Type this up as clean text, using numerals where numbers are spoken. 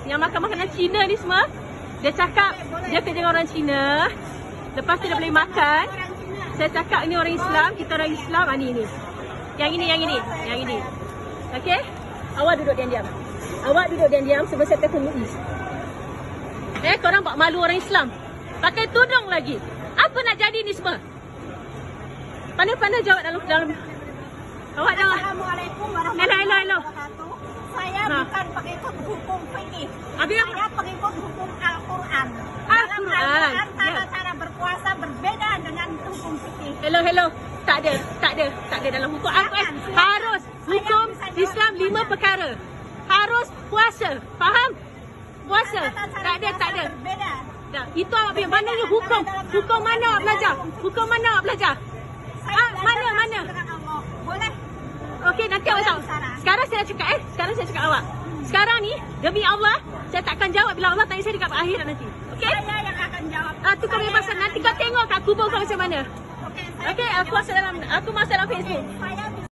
yang makan makanan Cina ni semua. Dia cakap dia kerja dengan orang Cina. Lepas tu dia boleh makan. Saya cakap ini orang Islam, kita orang Islam. Ni. Yang ini. Okey? Awak duduk diam-diam. Awak duduk diam-diam sebab saya telefon MUIS. Korang buat malu orang Islam. Pakai tudung lagi. Apa nak jadi ni semua? Pandai-pandai jawab dalam. Awak jangan. Assalamualaikum warahmatullahi Hello. wabarakatuh. Saya bukan pengikut hukum fikih. Habis apa? Saya pengikut hukum Al-Quran. Al-Quran. Dalam Al-Quran cara-cara berpuasa berbeda dengan hukum fikih. Hello. Tak ada dalam hukum Al-Quran. Harus hukum Islam 5 perkara. Harus puasa. Faham? Puasa. Tak ada. Berbeda. Itu awak punya. Mananya hukum? Hukum mana awak belajar? Hukum mana awak belajar? Mana? Boleh. Okey, nanti awak tahu. Sekarang saya nak cakap awak. Sekarang ni, demi Allah, saya takkan jawab bila Allah tanya saya dekat akhirat nanti. Okey? Saya yang akan jawab. Tu kebebasan. Nanti kau tengok kat kubur kau macam mana. Okey, aku masuk dalam Facebook. Saya